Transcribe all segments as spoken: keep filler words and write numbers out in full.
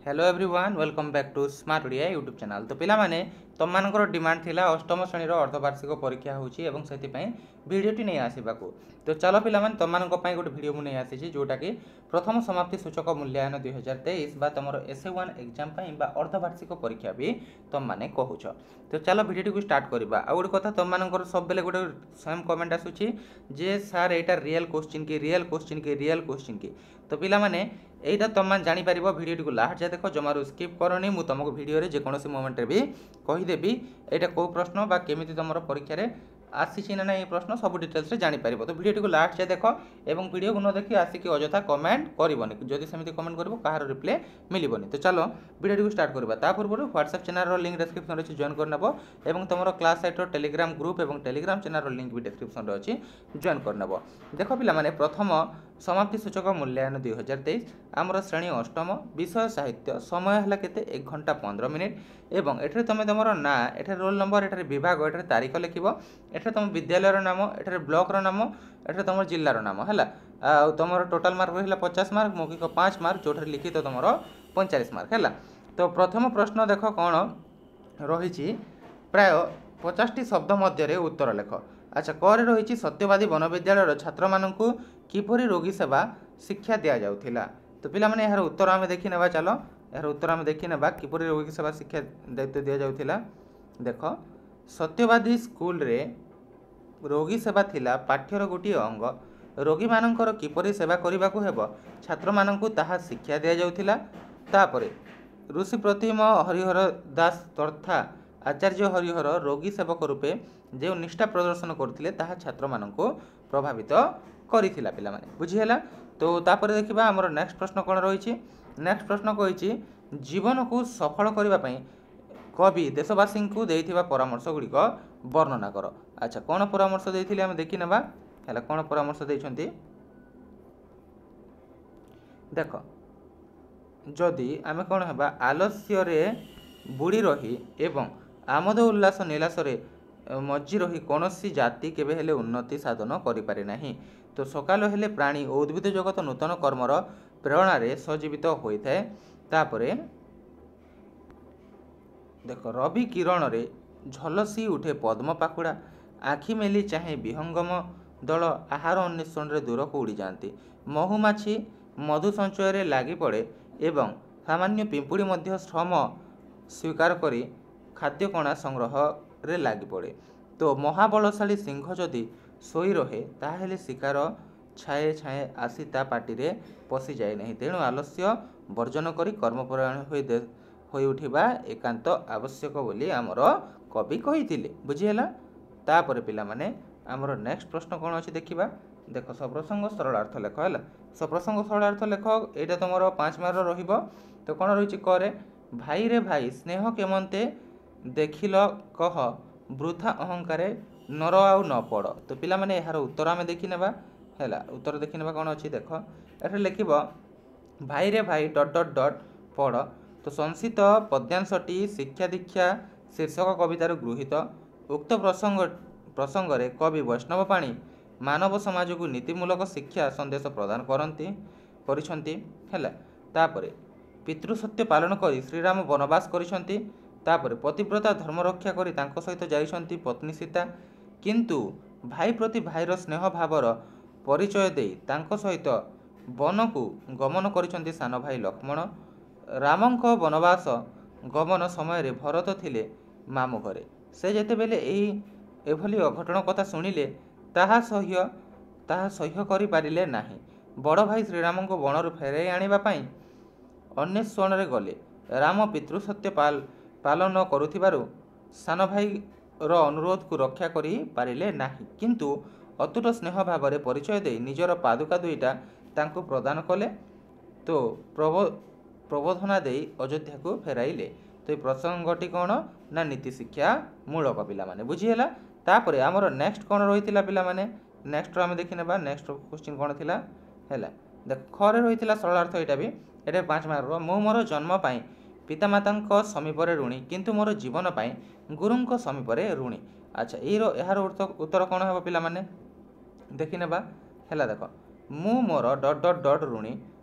Hello everyone welcome back to smart Odia YouTube channel. तो पिला माने तुम मानकर डिमांड थिला अष्टम श्रेणी अर्धवार्षिक परीक्षा होची एवं सेति पई वीडियोटी नहीं आसीबाकू। तो चलो पिला माने तुम मानक पई गोटे वीडियो मु नहीं आसी जोटा कि प्रथम समाप्ति सूचक मूल्यांकन दुई हजार तेईस बा तुम एस ए वन एग्जाम पई बा अर्धवार्षिक परीक्षा भी तुम माने कहूछ। तो चलो वीडियोटी को स्टार्ट करबा। आ गोटे कथा तुम मानकर सब बेले गोटे सेम कमेंट आसुची जे सर एटा रियल क्वेश्चन की रियल क्वेश्चन की रियल क्वेश्चन की। तो पिला माने एटा तुम मैंने जापर भिडियो को लास्ट जाए देख जमार स्किप करनी मुझे तुमको भिडियो जेकोसी मोमेंट भी कहीदेवी यहाँ कौ प्रश्न बा केमी तुम परीक्षा रे आसी ना ये प्रश्न सब डिटेल्स रे जापर। तो भिडियो को लास्ट जाए देख और भिडियो को न देखी आसिक अजथा कमेंट करनी जदि सेमती कमेंट कर कहार रिप्ले मिलबनी। तो चलो भिडियो को स्टार्ट करवा। ता पूर्व व्हाट्सएप चैनल लिंक डिस्क्रिप्शन अच्छी जॉइन करनेब और तुम क्लास साइट टेलीग्राम ग्रुप और टेलीग्राम चैनल लिंक भी डिस्क्रिप्शन अच्छी जॉइन करनेब। देख पे प्रथम समाप्ति सूचक मूल्यांकन दुई हजार तेईस आमर श्रेणी अष्टम विषय साहित्य समय है केते एक घंटा पंद्रह मिनिट एवं एठरे तुम तुम ना एठरे रोल नंबर एठरे विभाग एठरे तारीख लिखिब एठरे तुम विद्यालयर नाम एठरे ब्लॉक नाम एठरे तुम जिल्लार नाम है आ तुम टोटाल मार्क रहा पचास मार्क मौखिक पाँच मार्क जो लिखित तुम पैंतालीस मार्क है। तो प्रथम प्रश्न देख कौन रही प्राय पचास शब्द मध्य उत्तर लेख। अच्छा कर रही सत्यवादी वन विद्यालय छात्र मानक किपरि रोगी सेवा शिक्षा दि जाउथिला। तो पिला माने यार उत्तर आम देखी नेबा। चलो यार उत्तर आम देखी नेबा किपरि रोगी सेवा शिक्षा दायित्व दि जाउथिला। देख सत्यवादी स्कूल रे रोगी सेवा थिला पाठ्यर गोटे अंग रोगी मानकर किपरि सेवा करबाकू हेबो छात्र मानकू ताहा शिक्षा दि जाउथिला। तापरे ऋषि प्रतिम हरिहर दास तथा आचार्य हरिहर रोगी सेवक रूपे जो निष्ठा प्रदर्शन करते ताहा छात्र मानकू प्रभावित करिथिला पिला माने बुझीहेला। तो तापर देखिबा हमर नेक्स्ट प्रश्न कोन रहिछि। नेक्स्ट प्रश्न कहिछि जीवन को सफल करबा पई कवि देशवासी को देइथिबा परामर्श गुड़िक वर्णना कर। अच्छा कोन परामर्श देइथिले हम देखि नेबा हैला कोन परामर्श देइछंती देख जदि आमे कोन हेबा आलस्य रे बुड़ी रही एवं आमोद उल्लास निलास रे मज्जी रही कौन जाति केबे हेले उन्नति साधन करिपारे नाही। तो सकाल हेले प्राणी और उद्भिद जगत नूतन कर्मर प्रेरणा रे सजीवित होता है। तापरे देख रवि किरण रे झलसी उठे पद्म पाखुड़ा आखि मेली चाहे विहंगम दल आहार अन्वेषण रे दूर को उड़ी जाती महुमाछी मधु संचय रे लागी पड़े एवं सामान्य पिंपुड़ी मध्य श्रम स्वीकार करी खाद्य कणा संग्रह रे लागी पड़े। तो महाबलशाली सिंह जदि सोई रहे ताहेले शिकार छाए छाए आसी ता पाटी रे पशि जाए नहीं। तेणु आलस्य वर्जन करी कर्मपरायण होई उठिबा एकांत आवश्यक बोली आमर कवि कहिथिले बुझीहेला। तापर पिला माने आमर नेक्स्ट प्रश्न कौन अच्छी देखिबा। देख सप्रसंग सरलार्थ लेख है सप्रसंग सरलार्थ लेख एटा तुम पाँच मार्क रहिबो। तो कौन रही करे भाई रे भाई स्नेह केमंते देखिल कह वृथा अहंकारे नर आउ न पड़। तो पिला माने यार उत्तर आम देखी नेबा हैला उत्तर देखी नेबा कौन अच्छी देख एठे लिखिब भाई रे भाई डट डट डट पढ़। तो संसित पद्यांशटी शिक्षा दीक्षा शीर्षक कवितार गृहीत उक्त प्रसंग प्रसंग रे कवि वैष्णव पाणी मानव समाज को नीतिमूलक शिक्षा संदेश प्रदान करती करिसंती हैला। तापरे पितृसत्य पालन करी श्रीराम वनवास करिसंती। तापर पतिव्रता धर्म रक्षा करी तांको सहित जाइसंती पत्नी सीता किंतु भाई प्रति भाईर स्नेह भावर परिचय दे तांको सहित वन को गमन करिसंती सान भाई लक्ष्मण। रामंक वनवास गमन समय भरत थिले मामु घरे से जेते बेले एही एभली अघटन कथा सुनिले ताहा सह्य ताहा सह्य करि पारिले नाही। बड़ भाई श्रीराम को वनरु फेराई आनिबा पई अन्वेषण रे गले राम पितृसत्य पाल पालन करुथिबारु सान भाई रो अनुरोध को रक्षा करि पारिले नाही किंतु अतुट स्नेह भाव में परिचय दे निजर पादुका दुईटा तांको प्रदान कले। तो प्रबो प्रबोधना दे अयोध्या को फेराइले। तो ये प्रसंगटी कौन ना नीति शिक्षा मूलक पिला माने बुझीहेला। तापरे आमर नेक्स्ट कौन रही पिला माने नेक्स्ट आम देखी नेबा नेक्स्ट क्वेश्चन कौन थिला हैला देख खरे रही सरलार्थ यहाँ भी ये पाँच मार्क मु मोर जन्म पाई पितामाता समीपरे ऋणी किंतु मोर जीवन पाई गुरुंक समीपरे ऋणी। अच्छा यार उत्तर कौन हे पिला माने देखी नेबा हैला देख मु मोर डट डट डट ऋणी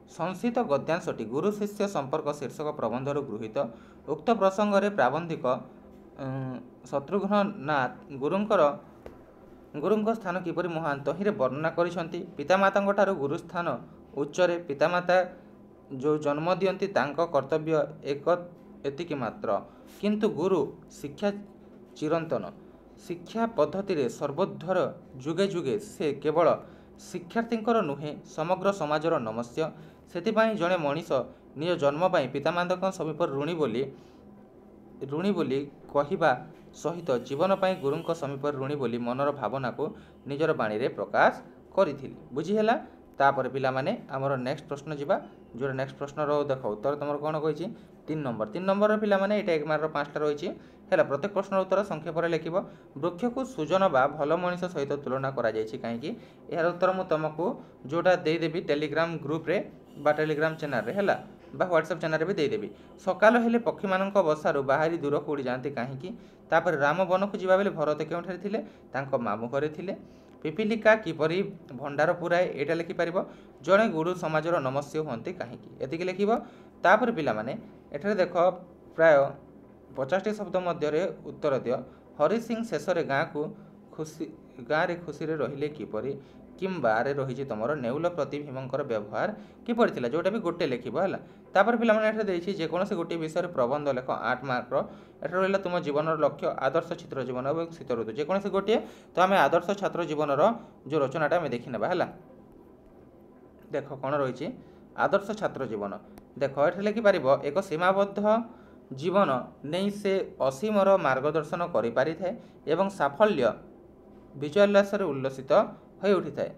संस्थित गद्यांशटी गुरु शिष्य संपर्क शीर्षक प्रबंधरू गृहीत। उक्त प्रसंगरे प्राबंधिक शत्रुघ्न नाथ गुरुंकर गुरुଙ୍କ ସ୍ଥାନ କିପରି ମହାନ ତହିଁରେ ବର୍ଣ୍ଣନା କରିଛନ୍ତି। ପିତାମାତାଙ୍କଠାରୁ ଗୁରୁ ସ୍ଥାନ ଉଚ୍ଚରେ। ପିତାମାତା ଯେଉଁ ଜନ୍ମ ଦିଅନ୍ତି ତାଙ୍କ କର୍ତ୍ତବ୍ୟ ଏକ ଏତିକି ମାତ୍ର, କିନ୍ତୁ ଗୁରୁ ଶିକ୍ଷା ଚିରନ୍ତନ। ଶିକ୍ଷା ପଦ୍ଧତିରେ ସର୍ବୋର୍ଦ୍ଧ୍ୱର। ଯୁଗେ ଯୁଗେ ସେ କେବଳ ଶିକ୍ଷାର୍ଥୀଙ୍କର ନୁହେଁ ସମଗ୍ର ସମାଜର ନମସ୍ୟ। ସେଥିପାଇଁ ଜଣେ ମଣିଷ ନିଜ ଜନ୍ମ ପାଇଁ ପିତାମାତାଙ୍କ ସମୀପରେ ଋଣୀ ବୋଲି ଋଣୀ ବୋଲି କହିବା ସହିତ ଜୀବନ ପାଇଁ ଗୁରୁଙ୍କ ସମୀପରେ ଋଣୀ ବୋଲି ମନର ଭାବନାକୁ ନିଜର ବାଣୀରେ ପ୍ରକାଶ କରିଥିଲେ। ବୁଝିହେଲା। ତାପରେ ପିଲାମାନେ ଆମର ନେକ୍ସଟ ପ୍ରଶ୍ନ ଯିବା, ଯେଉଁଟା ନେକ୍ସଟ ପ୍ରଶ୍ନର ଦେଖ ଉତ୍ତର ତୁମର କ'ଣ କହିଛି ତିନି ନମ୍ବର ତିନି ନମ୍ବରର ପିଲାମାନେ ଏଇଟା ଏକ ମାର୍କର ପାଞ୍ଚଟା ରହିଛି ହେଲା। ପ୍ରତ୍ୟେକ ପ୍ରଶ୍ନର ଉତ୍ତର ସଂକ୍ଷେପରେ ଲେଖିବ। ବୃକ୍ଷକୁ ସୁଜନ ବା ଭଲ ମଣିଷ ସହିତ ତୁଳନା କରାଯାଇଛି କାହିଁକି? ଏହାର ଉତ୍ତର ମୁଁ ତୁମକୁ ଯେଉଁଟା ଦେଇଦେବି ଟେଲିଗ୍ରାମ ଗ୍ରୁପରେ ବା ଟେଲିଗ୍ରାମ ଚ୍ୟାନେଲରେ ହେଲା ବା ହ୍ୱାଟ୍ସଆପ୍ ଚ୍ୟାନେଲରେ ବି ଦେଇଦେବି। ସକାଳ ହେଲେ ପକ୍ଷୀମାନଙ୍କ ବସାରୁ ବାହାରି ଦୂରକୁ ଉଡ଼ିଯାଆନ୍ତି କାହିଁକି? ତାପରେ ରାମ ବନକୁ ଯିବା ବେଳେ ଭରତ କେଉଁଠାରେ ଥିଲେ? ତାଙ୍କ ମାମୁଁ ଘରେ ଥିଲେ। ପିପିଲିକା କିପରି ଭଣ୍ଡାର ପୁରାଏ? ଏଇଟା ଲେଖିପାରିବ। ଜଣେ ଗୁରୁ ସମାଜର ନମସ୍ୟ ହୁଅନ୍ତି କାହିଁକି? ଏତିକି ଲେଖିବ। ତାପରେ ପିଲାମାନେ ଏଠାରେ ଦେଖ ପ୍ରାୟ ପଚାଶଟି ଶବ୍ଦ ମଧ୍ୟରେ ଉତ୍ତର ଦିଅ। ହରି ସିଂ ଶେଷରେ ଗାଁକୁ ଖୁସି ଗାଁରେ ଖୁସିରେ ରହିଲେ କିପରି? କିମ୍ବାରେ ରହିଛି ତୁମର ନେଉଳ ପ୍ରତି ଭୀମଙ୍କର ବ୍ୟବହାର କିପରି ଥିଲା? ଯେଉଁଟା ବି ଗୋଟେ ଲେଖିବ ହେଲା। ତାପରେ ପିଲାମାନେ ଏଠାରେ ଦେଇଛି ଯେକୌଣସି ଗୋଟିଏ ବିଷୟରେ ପ୍ରବନ୍ଧ ଲେଖ ଆଠ ମାର୍କର। ଏଠାରେ ରହିଲା ତୁମ ଜୀବନର ଲକ୍ଷ୍ୟ, ଆଦର୍ଶ ଛାତ୍ର ଜୀବନ ଏବଂ ଶୀତ ଋତୁ। ଯେକୌଣସି ଗୋଟିଏ ତ ଆମେ ଆଦର୍ଶ ଛାତ୍ର ଜୀବନର ଯେଉଁ ରଚନାଟା ଆମେ ଦେଖିନେବା ହେଲା। ଦେଖ କ'ଣ ରହିଛି ଆଦର୍ଶ ଛାତ୍ର ଜୀବନ। ଦେଖ ଏଠାରେ ଲେଖିପାରିବ ଏକ ସୀମାବଦ୍ଧ ଜୀବନ ନେଇ ସେ ଅସୀମର ମାର୍ଗଦର୍ଶନ କରିପାରିଥାଏ ଏବଂ ସାଫଲ୍ୟ ବିଜୟୋଲ୍ଲାସରେ ଉଲ୍ଲସିତ ହୋଇ ଉଠିଥାଏ।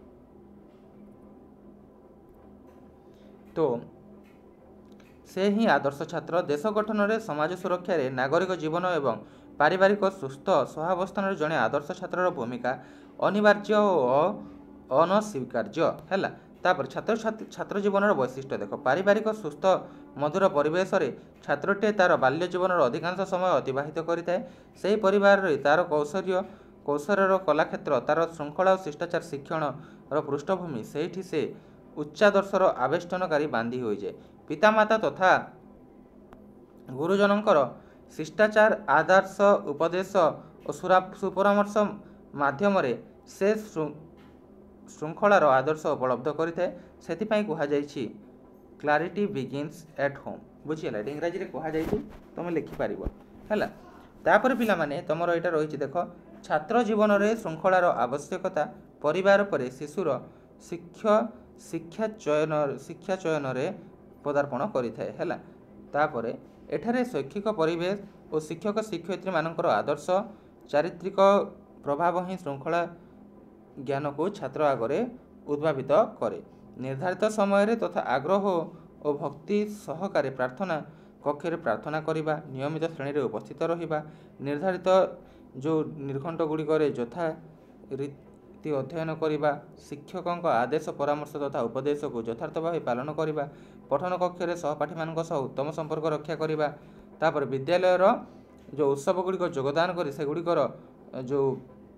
ତ ସେ ହିଁ ଆଦର୍ଶ ଛାତ୍ର। ଦେଶ ଗଠନରେ, ସମାଜ ସୁରକ୍ଷାରେ, ନାଗରିକ ଜୀବନ ଏବଂ ପାରିବାରିକ ସୁସ୍ଥ ସହାବସ୍ଥାନରେ ଜଣେ ଆଦର୍ଶ ଛାତ୍ରର ଭୂମିକା ଅନିବାର୍ଯ୍ୟ ଓ ଅନସ୍ୱୀକାର୍ଯ୍ୟ ହେଲା। ତାପରେ ଛାତ୍ର ଛାତ୍ର ଜୀବନର ବୈଶିଷ୍ଟ୍ୟ ଦେଖ। ପାରିବାରିକ ସୁସ୍ଥ ମଧୁର ପରିବେଶରେ ଛାତ୍ରଟିଏ ତା'ର ବାଲ୍ୟ ଜୀବନର ଅଧିକାଂଶ ସମୟ ଅତିବାହିତ କରିଥାଏ। ସେହି ପରିବାରରେ ତା'ର କୌଶଲ୍ୟ କୌଶଳର କଳାକ୍ଷେତ୍ର, ତା'ର ଶୃଙ୍ଖଳା ଓ ଶିଷ୍ଟାଚାର ଶିକ୍ଷଣର ପୃଷ୍ଠଭୂମି। ସେଇଠି ସେ ଉଚ୍ଚାଦର୍ଶର ଆବେଷ୍ଟନକାରୀ ବାନ୍ଧି ହୋଇଯାଏ। ପିତାମାତା ତଥା ଗୁରୁଜନଙ୍କର ଶିଷ୍ଟାଚାର, ଆଦର୍ଶ, ଉପଦେଶ ଓ ସୁପରାମର୍ଶ ମାଧ୍ୟମରେ ସେ ଶୃଙ୍ଖଳାର ଆଦର୍ଶ ଉପଲବ୍ଧ କରିଥାଏ। ସେଥିପାଇଁ କୁହାଯାଇଛି କ୍ଲାରିଟି ବିଗିନ୍ସ ଏଟ୍ ହୋମ୍। ବୁଝିହେଲା। ଏଇଟା ଇଂରାଜୀରେ କୁହାଯାଇଛି, ତୁମେ ଲେଖିପାରିବ ହେଲା। ତାପରେ ପିଲାମାନେ ତୁମର ଏଇଟା ରହିଛି ଦେଖ ଛାତ୍ର ଜୀବନରେ ଶୃଙ୍ଖଳାର ଆବଶ୍ୟକତା ପରିବାର ପରେ ଶିଶୁର ଶିକ୍ଷ ଶିକ୍ଷା ଚୟନ ଶିକ୍ଷା ଚୟନରେ ପଦାର୍ପଣ କରିଥାଏ ହେଲା। ତାପରେ ଏଠାରେ ଶୈକ୍ଷିକ ପରିବେଶ ଓ ଶିକ୍ଷକ ଶିକ୍ଷୟିତ୍ରୀମାନଙ୍କର ଆଦର୍ଶ ଚାରିତ୍ରିକ ପ୍ରଭାବ ହିଁ ଶୃଙ୍ଖଳା ଜ୍ଞାନକୁ ଛାତ୍ର ଆଗରେ ଉଦ୍ଭାବିତ କରେ। ନିର୍ଦ୍ଧାରିତ ସମୟରେ ତଥା ଆଗ୍ରହ ଓ ଭକ୍ତି ସହକାରେ ପ୍ରାର୍ଥନା କକ୍ଷରେ ପ୍ରାର୍ଥନା କରିବା, ନିୟମିତ ଶ୍ରେଣୀରେ ଉପସ୍ଥିତ ରହିବା, ନିର୍ଦ୍ଧାରିତ ଯେଉଁ ନିର୍ଘଣ୍ଟ ଗୁଡ଼ିକରେ ଯଥା ରୀତି ଅଧ୍ୟୟନ କରିବା, ଶିକ୍ଷକଙ୍କ ଆଦେଶ ପରାମର୍ଶ ତଥା ଉପଦେଶକୁ ଯଥାର୍ଥ ଭାବେ ପାଳନ କରିବା, ପଠନ କକ୍ଷରେ ସହପାଠୀମାନଙ୍କ ସହ ଉତ୍ତମ ସମ୍ପର୍କ ରକ୍ଷା କରିବା। ତାପରେ ବିଦ୍ୟାଳୟର ଯେଉଁ ଉତ୍ସବ ଗୁଡ଼ିକ ଯୋଗଦାନ କରି ସେଗୁଡ଼ିକର ଯେଉଁ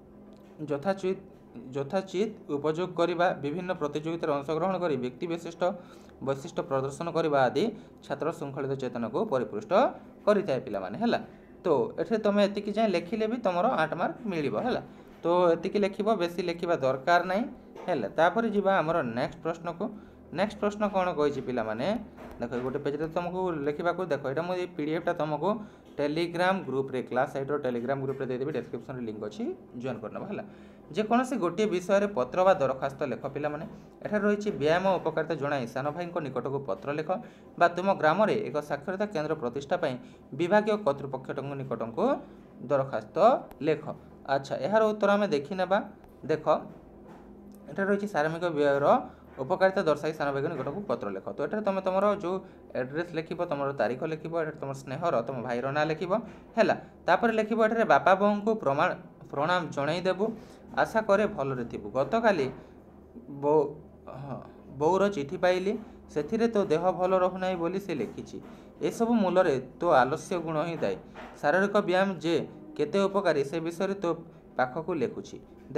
ଯଥାଚିତ ଯଥାଚିତ ଉପଯୋଗ କରିବା, ବିଭିନ୍ନ ପ୍ରତିଯୋଗିତାରେ ଅଂଶଗ୍ରହଣ କରି ବ୍ୟକ୍ତି ବିଶିଷ୍ଟ ବୈଶିଷ୍ଟ୍ୟ ପ୍ରଦର୍ଶନ କରିବା ଆଦି ଛାତ୍ର ଶୃଙ୍ଖଳିତ ଚେତନାକୁ ପରିପୃଷ୍ଟ କରିଥାଏ ପିଲାମାନେ ହେଲା। ତ ଏଠାରେ ତୁମେ ଏତିକି ଯାଏଁ ଲେଖିଲେ ବି ତୁମର ଆଠ ମାର୍କ ମିଳିବ ହେଲା। ତ ଏତିକି ଲେଖିବ, ବେଶୀ ଲେଖିବା ଦରକାର ନାହିଁ ହେଲା। ତାପରେ ଯିବା ଆମର ନେକ୍ସଟ ପ୍ରଶ୍ନକୁ। ନେକ୍ସଟ ପ୍ରଶ୍ନ କ'ଣ କହିଛି ପିଲାମାନେ ଦେଖ ଗୋଟେ ପେଜରେ ତୁମକୁ ଲେଖିବାକୁ ଦେଖ ଏଇଟା ମୁଁ ଏଇ ପିଡ଼ିଏଫ୍ଟା ତୁମକୁ ଟେଲିଗ୍ରାମ ଗ୍ରୁପ୍ରେ କ୍ଲାସ୍ ସାଇଟ୍ର ଟେଲିଗ୍ରାମ ଗ୍ରୁପ୍ରେ ଦେଇଦେବି, ଡେସ୍କ୍ରିପ୍ସନ୍ରେ ଲିଙ୍କ୍ ଅଛି, ଜଏନ୍ କରିନେବ ହେଲା। ଯେକୌଣସି ଗୋଟିଏ ବିଷୟରେ ପତ୍ର ବା ଦରଖାସ୍ତ ଲେଖ ପିଲାମାନେ। ଏଠାରେ ରହିଛି ବ୍ୟାୟାମ ଉପକାରିତା ଜଣାଇ ସାନ ଭାଇଙ୍କ ନିକଟକୁ ପତ୍ର ଲେଖ ବା ତୁମ ଗ୍ରାମରେ ଏକ ସାକ୍ଷରତା କେନ୍ଦ୍ର ପ୍ରତିଷ୍ଠା ପାଇଁ ବିଭାଗୀୟ କର୍ତ୍ତୃପକ୍ଷଙ୍କ ନିକଟକୁ ଦରଖାସ୍ତ ଲେଖ। ଆଚ୍ଛା ଏହାର ଉତ୍ତର ଆମେ ଦେଖିନେବା। ଦେଖ ଏଠାରେ ରହିଛି ସାର୍ମିକ ବ୍ୟୟର ଉପକାରିତା ଦର୍ଶାଇ ସାନ ଭାଇଙ୍କ ନିକଟକୁ ପତ୍ର ଲେଖ। ତ ଏଠାରେ ତୁମେ ତୁମର ଯେଉଁ ଆଡ୍ରେସ୍ ଲେଖିବ, ତୁମର ତାରିଖ ଲେଖିବ, ଏଠାରେ ତୁମର ସ୍ନେହର ତୁମ ଭାଇର ନାଁ ଲେଖିବ ହେଲା। ତାପରେ ଲେଖିବ ଏଠାରେ ବାପା ବୋଉଙ୍କୁ ପ୍ରମାଣ ପ୍ରଣାମ ଜଣାଇ ଦେବୁ, ଆଶା କରେ ଭଲରେ ଥିବୁ। ଗତକାଲି ବୋଉ ହଁ ବୋଉର ଚିଠି ପାଇଲି, ସେଥିରେ ତୋ ଦେହ ଭଲ ରହୁନାହିଁ ବୋଲି ସେ ଲେଖିଛି। ଏସବୁ ମୂଳରେ ତୋ ଆଲସ୍ୟ ଗୁଣ ହିଁ ଦାୟୀ। ଶାରୀରିକ ବ୍ୟାୟାମ ଯେ କେତେ ଉପକାରୀ ସେ ବିଷୟରେ ତୋ ପାଖକୁ ଲେଖୁଛି। ଦେଖ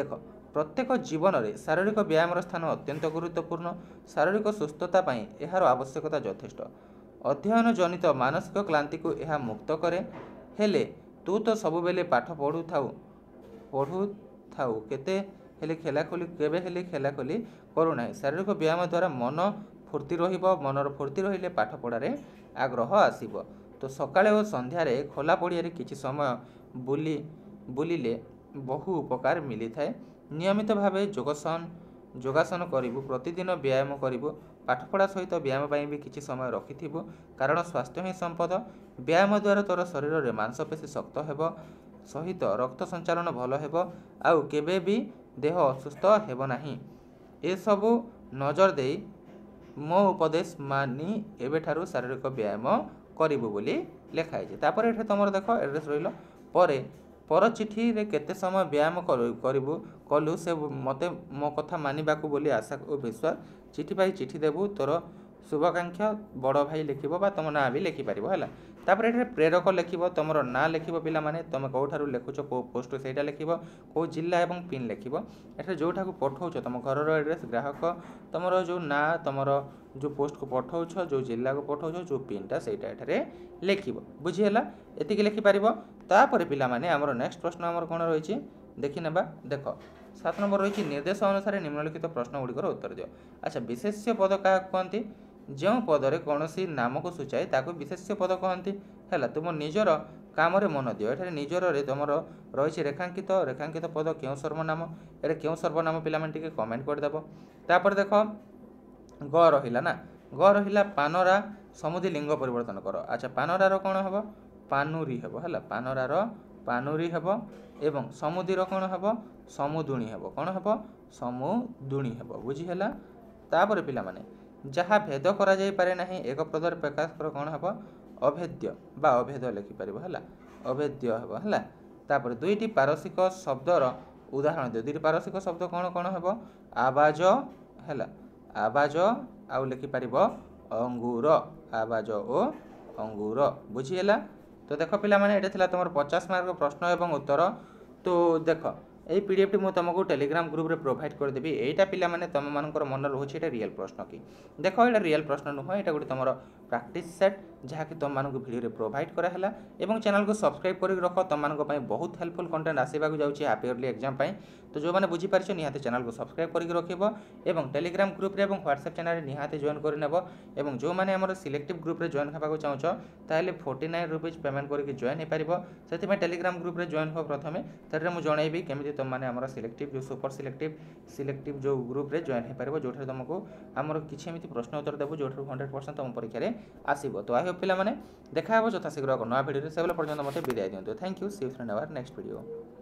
प्रत्येक जीवन में शारीरिक व्यायाम स्थान अत्यंत गुरुत्वपूर्ण। शारीरिक सुस्थता पाई एहार आवश्यकता यथेष्ट। अध्ययन जनित मानसिक क्लांति को यह मुक्त करे। हेले तू तो सब बेले पाठ पढ़ु थाउ पढ़ु थाउ केते हेले खेलाखोली केबे हेले खेलाखोली करूना। शारीरिक व्यायाम द्वारा मन फूर्ति रहिबो। मनर फूर्ति रहिले पाठ पढ़ारे आग्रह आसीबो। तो सकाळे और संध्यारे खोला पड़िया किछि समय बुली बुलिले बहु उपकार मिली थाए। नियमित भावे योगासन योगासन करिबु। प्रतिदिन व्यायाम करिबु। पाठपढ़ा सहित व्यायाम पाई भी किछि समय रखिथिबु। कारण स्वास्थ्य ही संपद। व्यायाम द्वारा तोर शरीर रे मांसपेशी शक्त हेबो सहित रक्त संचालन भल हेबो। आउ केबे भी देह असुस्थ हेबो नाही। ए सबु नजर देई मो उपदेश मानी एबेठारु शारीरिक व्यायाम करिबु बोली लेखा है। तापर एठे तुमर देख एड्रेस रहिलो परे पर चिठी रे केते समय व्यायाम करिबु कलु से मते मो कथा मानिबाकू बोली आशा और विश्वास। चिठी पाई चिठी देबु तोर शुभाकांक्षा बड़ भाई लिखिबो बा तुम ना भी लिखि पारिबो हैला। तापर एठे प्रेरक लिखिबो तुमरो ना लिखिबो पिला माने तुम कोठारु लेखुचो को पोस्ट सेटा लिखिबो को जिल्ला एवं पिन लिखिबो। एठे जोठा को पठौचो तुम घर रो एड्रेस ग्राहक तुमरो जो ना तुमरो जो पोस्ट को पठौछो जो जिल्ला को पठौछो जो पिनटा सेटा एठारे लिखिबो। बुझी हैला एतिके लिखि पारिबो। तापर पिला माने हमरो नेक्स्ट प्रश्न हमर कोन रहिछि देखि नेबा। देखो सात नंबर रहिछि निर्देश अनुसार निम्नलिखित प्रश्न गुड़िकर उत्तर दियो। अच्छा विशेष्य पद क्या कहती जो पदरे कौन सी नाम को सूचाए ताको विशेष्य पद कहती है। तुम निजर काम मन दियो। एठारे निजर रे तुम रही रेखांकित रेखांकित पद क्यों सर्वनाम ये क्यों सर्वनाम पिला माने टिके कमेंट कर देबो। तापर देख ग रहिला ना ग रहिला पानरा समुदी लिंग परिवर्तन कर। अच्छा पानरार कौन हम पानुरी हेबो हैला पानरार पानुरी हेबो एवं समुदीर कौन हेबो समुदुणी हेबो कौन हेबो समुदुणी हेबो। बुझी हैला। तापर पिला माने जहाँ भेद करा जाई पारे नाही एक पदर प्रकाश कर कौन हेबो अभेद्य बा अभेद लिखि पारिबो हैला अभेद्य हेबो हैला। तापर दुईटी पारसिक शब्दर उदाहरण दियो। दुईटी पारसिक शब्द कौन कौन हेबो आवाज हैला आवाज आउ लिखि पारिबो अंगूर आवाज ओ अंगूर। बुझी हैला। तो देख पिला माने एटा थिला तमर पचास मार्क प्रश्न एवं उत्तर। तो देख এই পিডিএফটি ମୁଁ ତୁମକୁ टेलीग्राम ग्रुप रे प्रोवाइड କରିଦେବି। এইটা ପିଲାମାନେ ତୁମମାନଙ୍କର ମନରେ ରହୁଛି ଏଇଟା ରିଏଲ୍ ପ୍ରଶ୍ନ କି ଦେଖ ଏଇଟା ରିଏଲ୍ ପ୍ରଶ୍ନ ନୁହଁ ଏଇଟା ଗୋଟେ ତୁମର ପ୍ରାକ୍ଟିସ୍ ସେଟ୍ ଯାହାକି ତୁମମାନଙ୍କୁ ଭିଡ଼ିଓରେ ପ୍ରୋଭାଇଡ଼ କରାହେଲା ଏବଂ ଚ୍ୟାନେଲକୁ ସବସ୍କ୍ରାଇବ୍ କରିକି ରଖ। ତୁମମାନଙ୍କ ପାଇଁ ବହୁତ ହେଲ୍ପଫୁଲ୍ କଣ୍ଟେଣ୍ଟ ଆସିବାକୁ ଯାଉଛି ହାପି ଇୟର୍ଲି ଏକ୍ଜାମ୍ ପାଇଁ। ତ ଯେଉଁମାନେ ବୁଝିପାରିଛ ନିହାତି ଚ୍ୟାନେଲକୁ ସବସ୍କ୍ରାଇବ୍ କରିକି ରଖିବ ଏବଂ टेलीग्राम ଗ୍ରୁପରେ ଏବଂ ହ୍ୱାଟ୍ସଆପ୍ ଚ୍ୟାନେଲରେ ନିହାତି ଜଏନ୍ କରିନେବ। ଏବଂ ଯେଉଁମାନେ ଆମର ସିଲେକ୍ଟିଭ୍ ଗ୍ରୁପରେ ଜଏନ୍ ହେବାକୁ ଚାହୁଁଛ ତାହେଲେ ଫୋର୍ଟି ନାଇନ୍ ରୁପିଜ୍ ପେମେଣ୍ଟ କରିକି ଜଏନ୍ ହେଇପାରିବ। ସେଥିପାଇଁ टेलीग्राम ଗ୍ରୁପରେ ଜଏନ୍ ହୁଅ ପ୍ରଥମେ ସେଥିରେ ମୁଁ ଜଣାଇବି କେମିତି तुमने आमर सिलेक्टिव जो सुपर सिलेक्टिव सिलेक्टिव जो ग्रुप रे जॉइन हो पार जो तुमको आमर किसी एमती प्रश्न उत्तर देव जो हंड्रेड परसेंट तुम परीक्षा आसो। तो आई होप पिला देखा जथा शीघ्र नया भिडियो से पर्यटन मत विदाय दिंतु। Thank you see you friend our next video.